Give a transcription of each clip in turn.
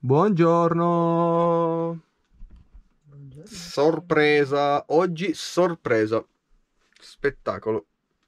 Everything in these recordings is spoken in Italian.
Buongiorno. Sorpresa, oggi sorpresa. Spettacolo.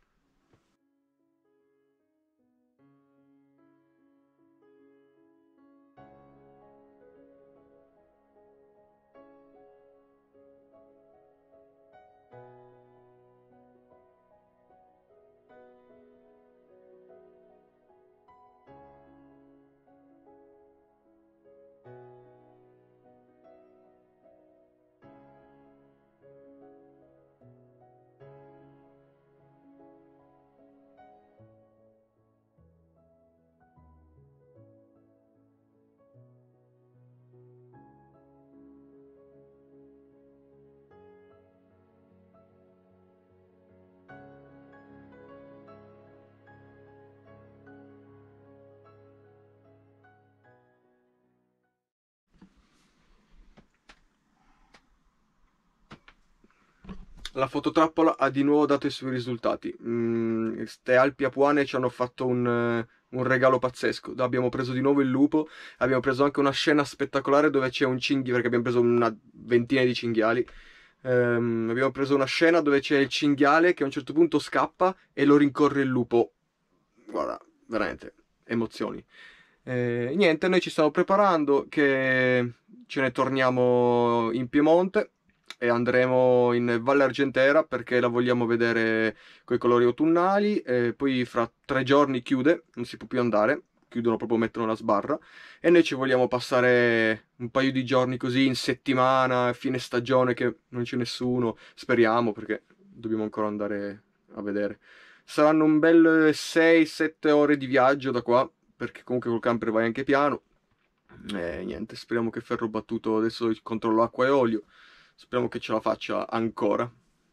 La fototrappola ha di nuovo dato i suoi risultati. Ste Alpi Apuane ci hanno fatto un regalo pazzesco. Abbiamo preso di nuovo il lupo, abbiamo preso anche una scena spettacolare dove c'è un cinghiale, perché abbiamo preso una ventina di cinghiali. Abbiamo preso una scena dove c'è il cinghiale che a un certo punto scappa e lo rincorre il lupo. Guarda, veramente, emozioni. Niente, noi ci stiamo preparando che ce ne torniamo in Piemonte e andremo in Valle Argentera perché la vogliamo vedere coi colori autunnali. Poi fra 3 giorni chiude, non si può più andare, chiudono proprio, mettono la sbarra, e noi ci vogliamo passare un paio di giorni così in settimana, fine stagione, che non c'è nessuno, speriamo, perché dobbiamo ancora andare a vedere. Saranno un bel 6-7 ore di viaggio da qua, perché comunque col camper vai anche piano. Niente, speriamo che Ferro Battuto adesso controllo acqua e olio. Speriamo che ce la faccia ancora.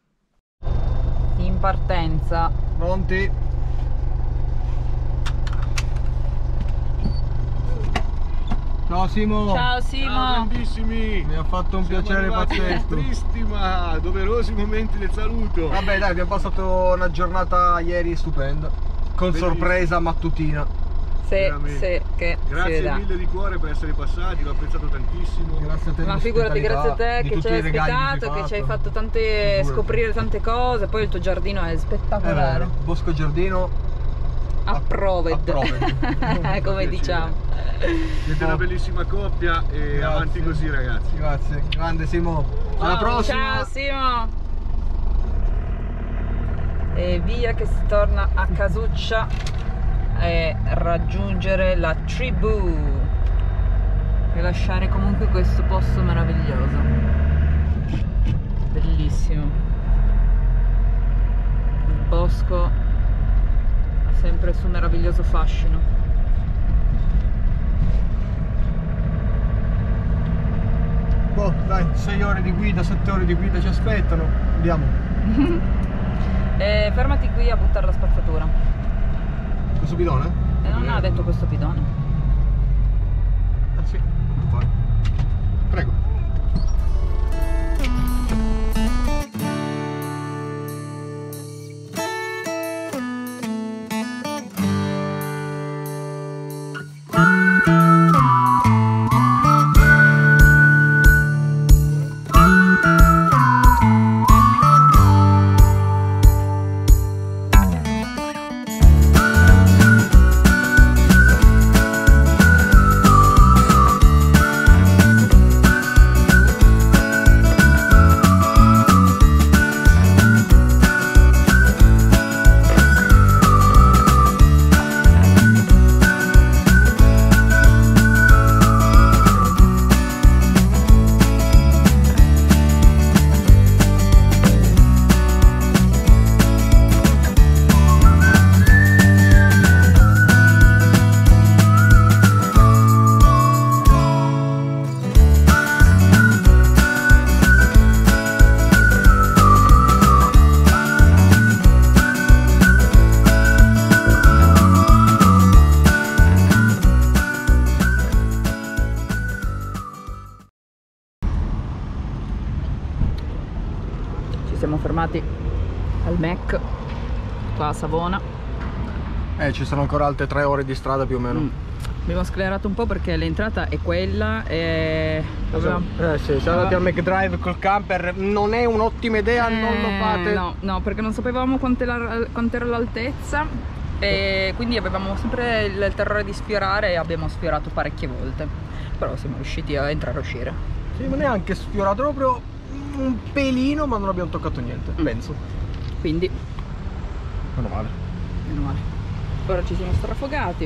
In partenza. Pronti? Ciao Simo! Ciao Simo! Ciao grandissimi! Mi ha fatto un piacere pazzesco. Tristi ma doverosi momenti del saluto. Vabbè dai, abbiamo passato una giornata ieri stupenda. Con Bellissimo. sorpresa mattutina. Sì, Veramente. che si Grazie veda. mille di cuore per essere passati, l'ho apprezzato tantissimo. Grazie a te. Ma figurati, grazie a te di che tutti ci hai i regali ospitato, che ci hai fatto Figurati. scoprire tante cose. Poi il tuo giardino è È spettacolare. vero, Bosco Giardino Approved, Approved. come diciamo. Siete una bellissima coppia e Grazie. avanti così ragazzi. Grazie, grande Simo. Alla prossima. Ciao Simo! E via che si torna a Casuccia e raggiungere la tribù e lasciare comunque questo posto meraviglioso, bellissimo. Il bosco ha sempre il suo meraviglioso fascino. Boh, dai, 6 ore di guida, 7 ore di guida ci aspettano. Andiamo. E fermati qui a buttare la spazzatura. Questo bidone? E non ha detto questo bidone. Ah sì, vai. Prego. Siamo fermati al Mac qua a Savona. Ci sono ancora altre 3 ore di strada più o meno. Abbiamo sclerato un po' perché l'entrata è quella e sì, siamo andati al McDrive col camper, non è un'ottima idea, non lo fate. No, perché non sapevamo quant'era l'altezza e quindi avevamo sempre il terrore di sfiorare e abbiamo sfiorato parecchie volte, però siamo riusciti a entrare e uscire. Sì, non è anche sfiorato, proprio un pelino, ma non abbiamo toccato niente, penso. Quindi Meno male. meno male. Ora ci siamo strafogati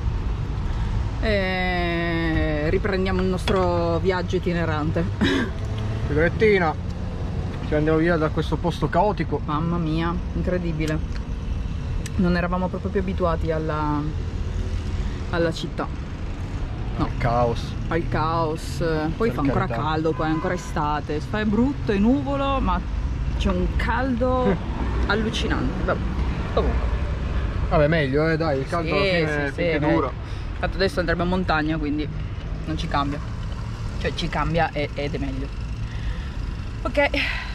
e riprendiamo il nostro viaggio itinerante. Figrettina, ci andiamo via da questo posto caotico. Mamma mia, incredibile. Non eravamo proprio più abituati alla città. No, Caos. al caos. Poi Per fa ancora carità. caldo qua, è ancora estate. Fa brutto, è nuvolo, ma c'è un caldo allucinante. Vabbè, comunque. Vabbè, meglio, dai, il caldo alla fine finché dura. Infatti adesso andremo in montagna, quindi non ci cambia. Cioè ci cambia ed è meglio. Ok,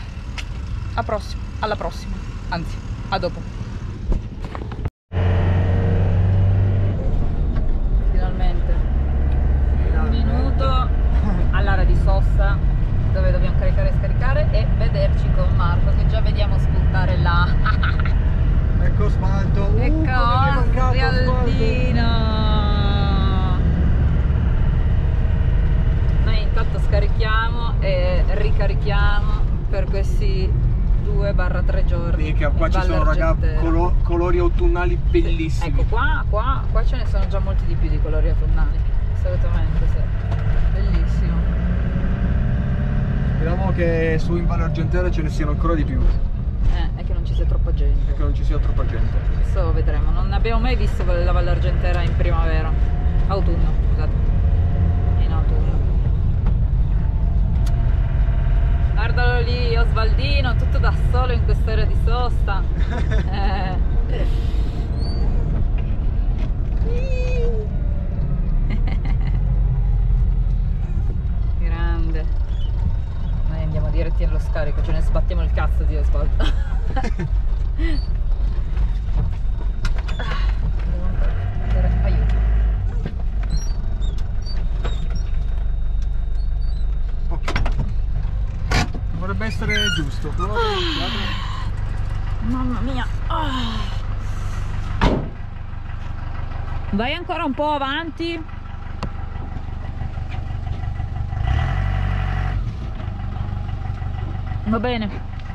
alla prossima. Anzi, a dopo. Finalmente. Un minuto all'area di sosta dove dobbiamo caricare e scaricare e vederci con Marco che già vediamo spuntare là. Ecco asfalto. Come mi è mancato Rialdino. Noi intanto scarichiamo e ricarichiamo per questi 2-3 giorni. Mica, qua in ci Valle sono, raga, Argentera. colori autunnali bellissimi. Ecco qua ce ne sono già molti di più di colori autunnali. Assolutamente, sì. Bellissimo. Speriamo che su in Valle Argentera ce ne siano ancora di più. È che non ci sia troppa gente. Che non ci sia troppa gente. Adesso vedremo. Non abbiamo mai visto la Valle Argentera in primavera. Autunno, scusate. In autunno. Guardalo lì, Osvaldino, tutto da solo in quest'area di sosta. Grande. Noi andiamo diretti allo scarico, ce ne sbattiamo il cazzo di Osvaldo. Devo ancora prendere aiuto. Ok. Dovrebbe essere giusto, però Mamma mia. Vai ancora un po' avanti. Va bene.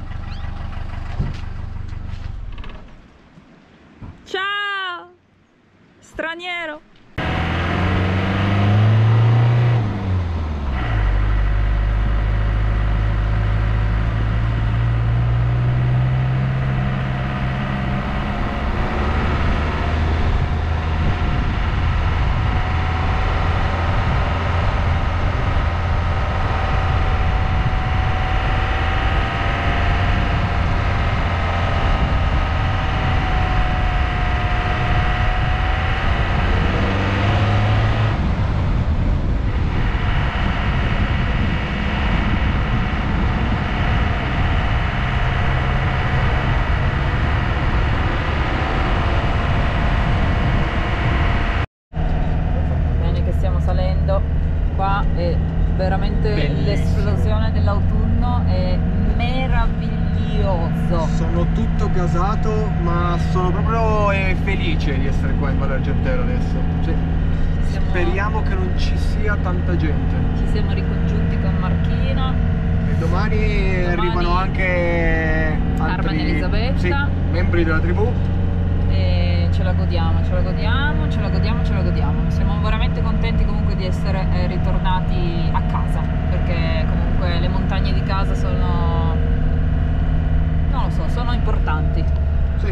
Ciao, straniero. Qua è veramente bellissimo. l'esplosione dell'autunno, è meraviglioso. sono tutto gasato, ma sono proprio felice di essere qua in Valle Argentera adesso. Cioè, speriamo che non ci sia tanta gente. Ci siamo ricongiunti con Marchino. E domani arrivano anche altri Carmen Elisabetta. sì, membri della tribù. E ce la godiamo. Siamo veramente contenti comunque di essere ritornati a casa, perché comunque le montagne di casa sono, non lo so, sono importanti. Sì.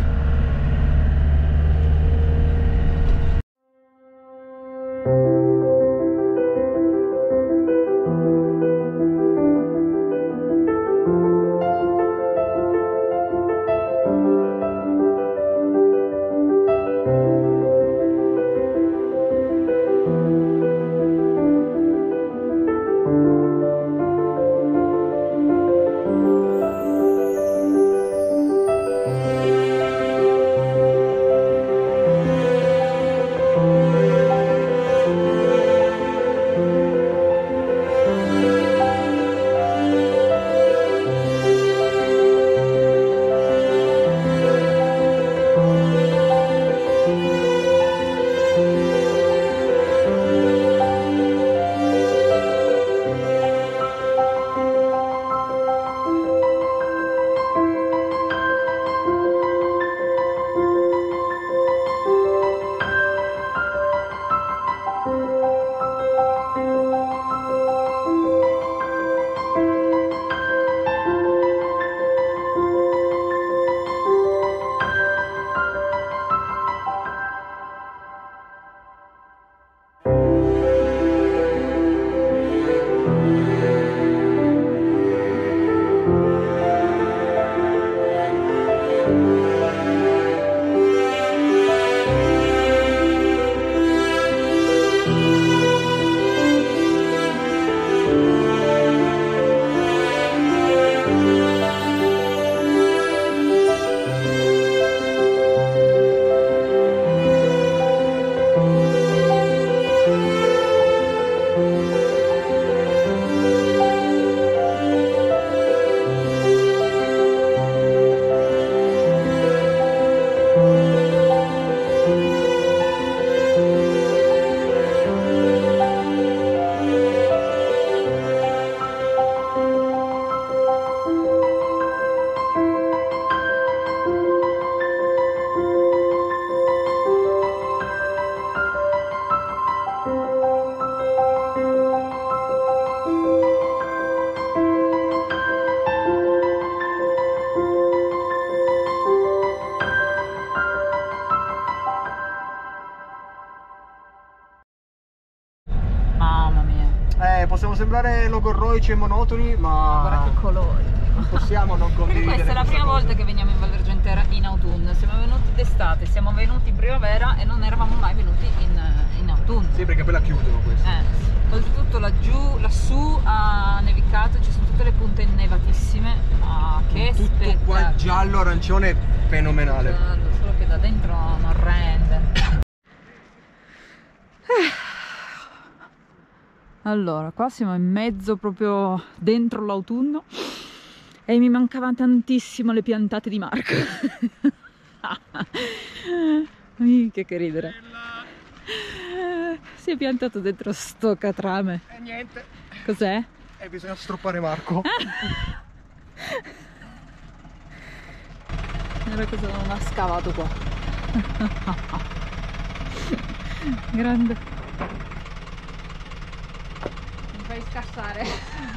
possiamo sembrare logorroici e monotoni, ma Guarda che colori. non possiamo non Quindi condividere questa è la prima cosa. volta che veniamo in Val Argentera in autunno. Siamo venuti d'estate, siamo venuti in primavera e non eravamo mai venuti in autunno. Sì, perché poi la chiudono questa. Oltretutto laggiù, lassù ha nevicato, ci sono tutte le punte innevatissime. Ah, che Tutto qua spettacolo! giallo arancione fenomenale. Bello, solo che da dentro non rende. Allora, qua siamo in mezzo, proprio dentro l'autunno, e mi mancavano tantissimo le piantate di Marco. Che ridere. Si è piantato dentro sto catrame. E niente. Cos'è? Bisogna stroppare Marco. Era cosa non ha scavato qua. Grande. Mi fai scassare. È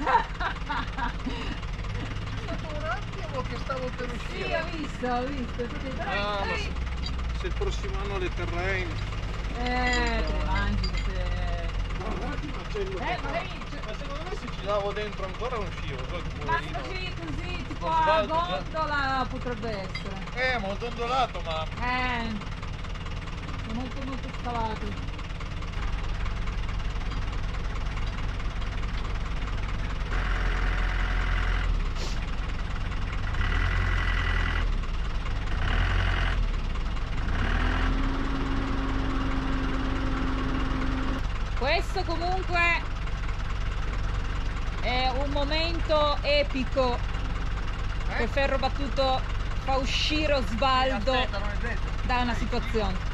stato un attimo che stavo per Sì, uscire. ho visto. Ah, ma se il prossimo anno le terreni. Te le mangi Ma secondo me se ci lavo dentro ancora non scivo, ma così, tipo a gondola potrebbe essere. Molto ondulato, ma È molto scavato. Questo comunque è un momento epico che Ferro Battuto fa uscire Osvaldo da una situazione.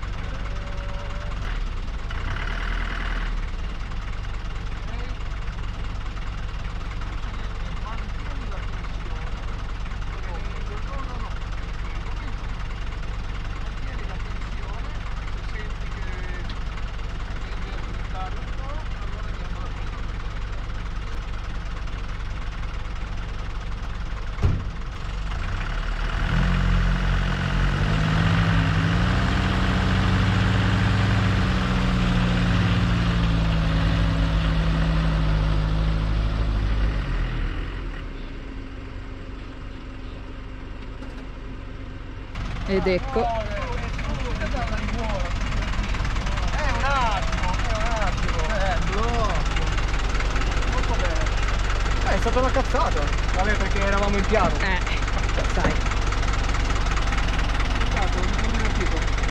Ed ecco. un attimo. Molto bene. È stata una cazzata. Vabbè, perché eravamo in piano. Sai.